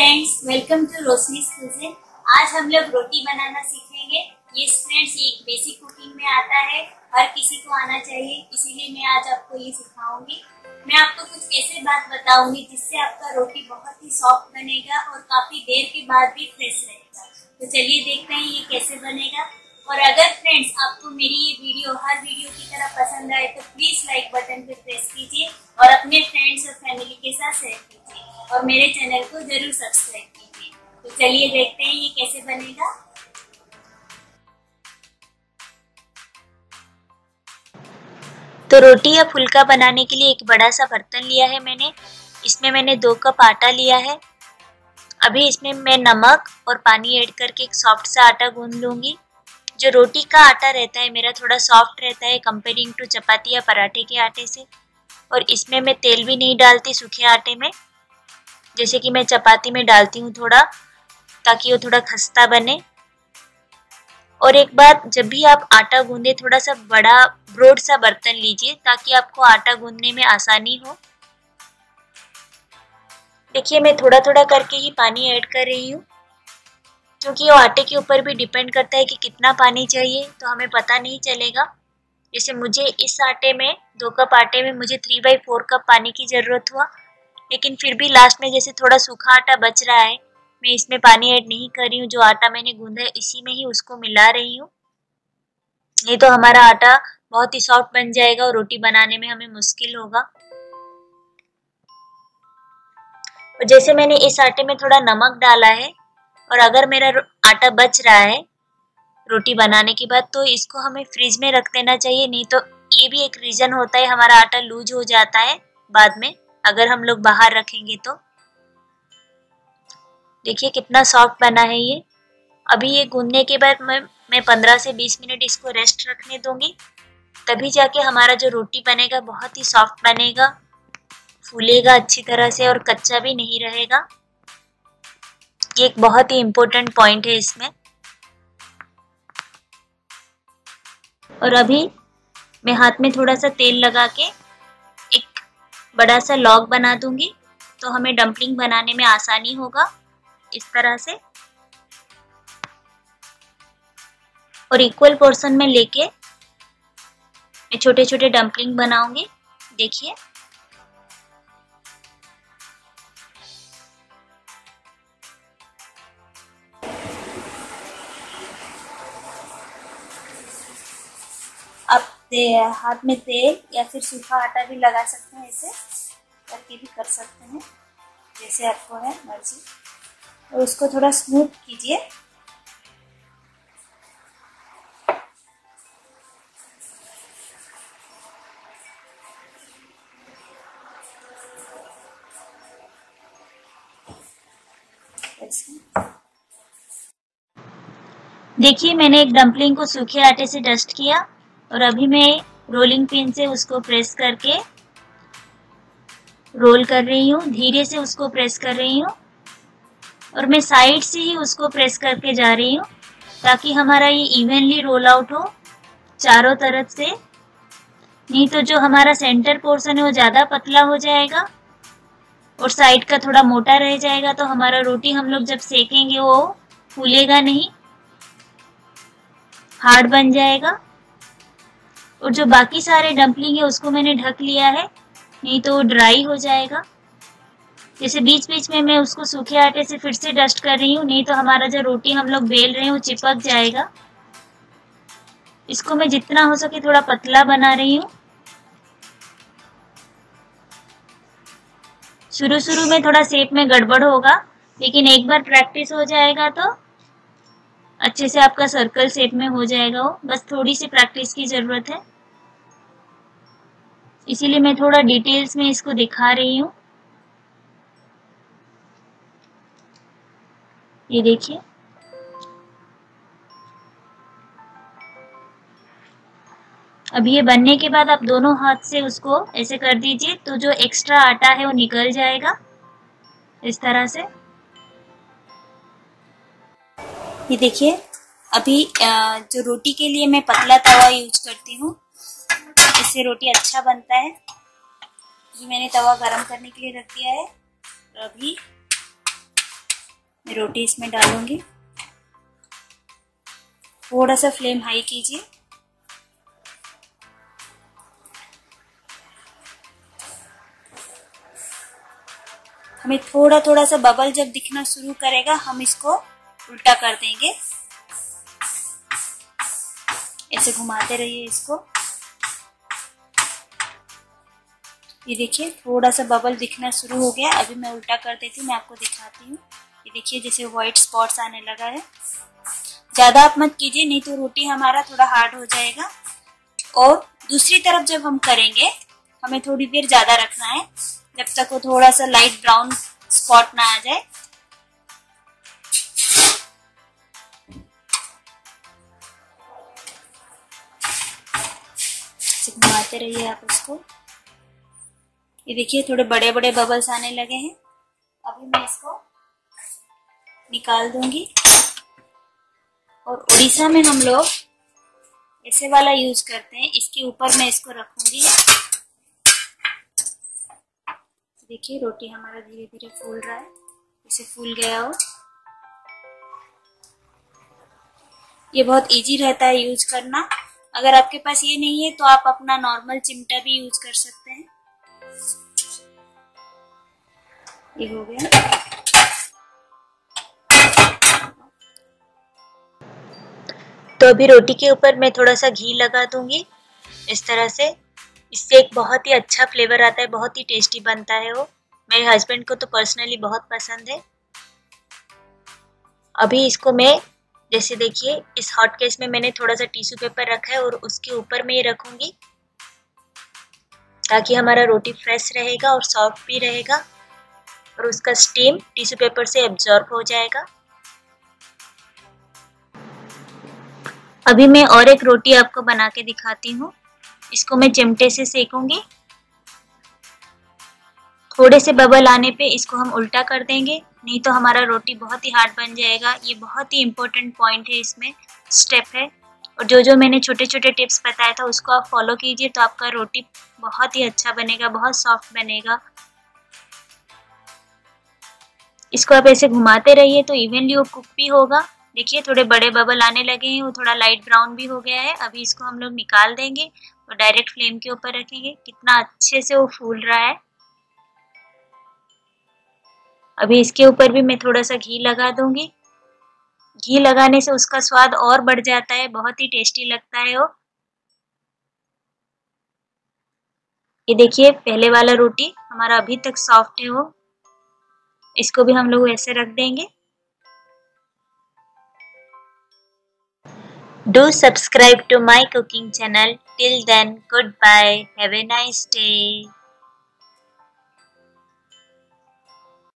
Friends, welcome to Roshni's kitchen. आज हम लोग रोटी बनाना सीखेंगे। ये फ्रेंड्स ये एक बेसिक कुकिंग में आता है, हर किसी को आना चाहिए, इसीलिए मैं आज आपको ये सिखाऊंगी। मैं आपको कुछ ऐसे बात बताऊंगी जिससे आपका रोटी बहुत ही सॉफ्ट बनेगा और काफी देर के बाद भी फ्रेश रहेगा। तो चलिए देखते हैं ये कैसे बनेगा। और अगर फ्रेंड्स आपको मेरी ये वीडियो हर वीडियो की तरह पसंद आए तो प्लीज लाइक बटन पे प्रेस कीजिए और अपने फ्रेंड्स और फैमिली के साथ शेयर कीजिए और मेरे चैनल को जरूर सब्सक्राइब कीजिए। तो चलिए देखते हैं ये कैसे बनेगा। तो रोटी या फुल्का बनाने के लिए एक बड़ा सा बर्तन लिया है मैंने। इसमें मैंने 2 कप आटा लिया है। अभी इसमें मैं नमक और पानी ऐड करके एक सॉफ्ट सा आटा गूंद लूंगी। जो रोटी का आटा रहता है मेरा थोड़ा सॉफ्ट रहता है कंपेयरिंग टू चपाती या पराठे के आटे से। और इसमें मैं तेल भी नहीं डालती सूखे आटे में, जैसे कि मैं चपाती में डालती हूँ थोड़ा, ताकि वो थोड़ा खस्ता बने। और एक बात, जब भी आप आटा गूंदे थोड़ा सा बड़ा ब्रॉड सा बर्तन लीजिए ताकि आपको आटा गूंदने में आसानी हो। देखिए मैं थोड़ा थोड़ा करके ही पानी ऐड कर रही हूँ, क्योंकि वो आटे के ऊपर भी डिपेंड करता है कि कितना पानी चाहिए, तो हमें पता नहीं चलेगा। जैसे मुझे इस आटे में 2 कप आटे में मुझे 3/4 कप पानी की जरूरत हुआ, लेकिन फिर भी लास्ट में जैसे थोड़ा सूखा आटा बच रहा है, मैं इसमें पानी ऐड नहीं कर रही हूँ। जो आटा मैंने गूंदा है इसी में ही उसको मिला रही हूँ, नहीं तो हमारा आटा बहुत ही सॉफ्ट बन जाएगा और रोटी बनाने में हमें मुश्किल होगा। और जैसे मैंने इस आटे में थोड़ा नमक डाला है, और अगर मेरा आटा बच रहा है रोटी बनाने के बाद तो इसको हमें फ्रिज में रख देना चाहिए, नहीं तो ये भी एक रीजन होता है हमारा आटा लूज हो जाता है बाद में अगर हम लोग बाहर रखेंगे तो। देखिए कितना सॉफ्ट बना है ये। अभी ये गूंदने के बाद मैं 15 से 20 मिनट इसको रेस्ट रखने दूंगी, तभी जाके हमारा जो रोटी बनेगा बहुत ही सॉफ्ट बनेगा, फूलेगा अच्छी तरह से और कच्चा भी नहीं रहेगा। ये एक बहुत ही इम्पोर्टेंट पॉइंट है इसमें। और अभी मैं हाथ में थोड़ा सा तेल लगा के एक बड़ा सा लॉग बना दूंगी, तो हमें डम्पलिंग बनाने में आसानी होगा इस तरह से। और इक्वल पोर्शन में लेके मैं छोटे छोटे डम्पलिंग बनाऊंगी। देखिए आप हाथ में तेल या फिर सूखा आटा भी लगा सकते हैं, ऐसे करके भी कर सकते हैं, जैसे आपको है मर्जी। और उसको थोड़ा स्मूथ कीजिए। देखिए मैंने एक डम्पलिंग को सूखे आटे से डस्ट किया और अभी मैं रोलिंग पिन से उसको प्रेस करके रोल कर रही हूँ। धीरे से उसको प्रेस कर रही हूँ और मैं साइड से ही उसको प्रेस करके जा रही हूँ, ताकि हमारा ये इवनली रोल आउट हो चारों तरफ से। नहीं तो जो हमारा सेंटर पोर्शन है वो ज्यादा पतला हो जाएगा और साइड का थोड़ा मोटा रह जाएगा, तो हमारा रोटी हम लोग जब सेकेंगे वो फूलेगा नहीं, हार्ड बन जाएगा। और जो बाकी सारे डम्पलिंग है उसको मैंने ढक लिया है, नहीं तो वो ड्राई हो जाएगा। जैसे बीच बीच में मैं उसको सूखे आटे से फिर से डस्ट कर रही हूँ, नहीं तो हमारा जो रोटी हम लोग बेल रहे हैं वो चिपक जाएगा। इसको मैं जितना हो सके थोड़ा पतला बना रही हूँ। शुरू शुरू में थोड़ा शेप में गड़बड़ होगा, लेकिन एक बार प्रैक्टिस हो जाएगा तो अच्छे से आपका सर्कल शेप में हो जाएगा। वो बस थोड़ी सी प्रैक्टिस की जरूरत है, इसीलिए मैं थोड़ा डिटेल्स में इसको दिखा रही हूँ। ये देखिए अब ये बनने के बाद आप दोनों हाथ से उसको ऐसे कर दीजिए, तो जो एक्स्ट्रा आटा है वो निकल जाएगा इस तरह से। ये देखिए अभी जो रोटी के लिए मैं पतला तवा यूज करती हूँ, इससे रोटी अच्छा बनता है। ये मैंने तवा गरम करने के लिए रख दिया है। और अभी मैं रोटी इसमें डालूंगी। थोड़ा सा फ्लेम हाई कीजिए। हमें थोड़ा थोड़ा सा बबल जब दिखना शुरू करेगा हम इसको उल्टा कर देंगे। ऐसे घुमाते रहिए इसको। ये देखिए थोड़ा सा बबल दिखना शुरू हो गया। अभी मैं उल्टा कर देती हूँ, मैं आपको दिखाती हूँ। ये देखिए जैसे व्हाइट स्पॉट्स आने लगा है। ज्यादा आप मत कीजिए, नहीं तो रोटी हमारा थोड़ा हार्ड हो जाएगा। और दूसरी तरफ जब हम करेंगे हमें थोड़ी देर ज्यादा रखना है, जब तक वो थोड़ा सा लाइट ब्राउन स्पॉट ना आ जाए। घुमाते रहिए आप उसको। ये देखिए थोड़े बड़े बड़े बबल्स आने लगे हैं। अभी मैं इसको निकाल दूंगी। और उड़ीसा में हम लोग ऐसे वाला यूज करते हैं, इसके ऊपर मैं इसको रखूंगी। देखिए रोटी हमारा धीरे धीरे फूल रहा है, इसे फूल गया हो। ये बहुत इजी रहता है यूज करना। अगर आपके पास ये नहीं है तो आप अपना नॉर्मल चिमटा भी यूज कर सकते हैं। ये हो गया। तो अभी रोटी के ऊपर मैं थोड़ा सा घी लगा दूंगी इस तरह से। इससे एक बहुत ही अच्छा फ्लेवर आता है, बहुत ही टेस्टी बनता है वो। मेरे हस्बैंड को तो पर्सनली बहुत पसंद है। अभी इसको मैं जैसे देखिए इस हॉट केस में मैंने थोड़ा सा टिश्यू पेपर रखा है और उसके ऊपर मैं ये रखूंगी ताकि हमारा रोटी फ्रेश रहेगा और सॉफ्ट भी रहेगा और उसका स्टीम टिश्यू पेपर से एब्जॉर्ब हो जाएगा। अभी मैं और एक रोटी आपको बना के दिखाती हूँ। इसको मैं चिमटे से सेकूंगी। थोड़े से बबल आने पे इसको हम उल्टा कर देंगे, नहीं तो हमारा रोटी बहुत ही हार्ड बन जाएगा। ये बहुत ही इम्पोर्टेंट पॉइंट है, इसमें स्टेप है। और जो जो मैंने छोटे छोटे टिप्स बताया था उसको आप फॉलो कीजिए तो आपका रोटी बहुत ही अच्छा बनेगा, बहुत सॉफ्ट बनेगा। इसको आप ऐसे घुमाते रहिए तो इवनली वो कुक भी होगा। देखिए थोड़े बड़े बबल आने लगे हैं, वो थोड़ा लाइट ब्राउन भी हो गया है। अभी इसको हम लोग निकाल देंगे और डायरेक्ट फ्लेम के ऊपर रखेंगे। कितना अच्छे से वो फूल रहा है। अभी इसके ऊपर भी मैं थोड़ा सा घी लगा दूंगी। घी लगाने से उसका स्वाद और बढ़ जाता है, बहुत ही टेस्टी लगता है वो। ये देखिए पहले वाला रोटी हमारा अभी तक सॉफ्ट है वो। इसको भी हम लोग ऐसे रख देंगे। Do subscribe to my cooking channel. Till then, goodbye. Have a nice day.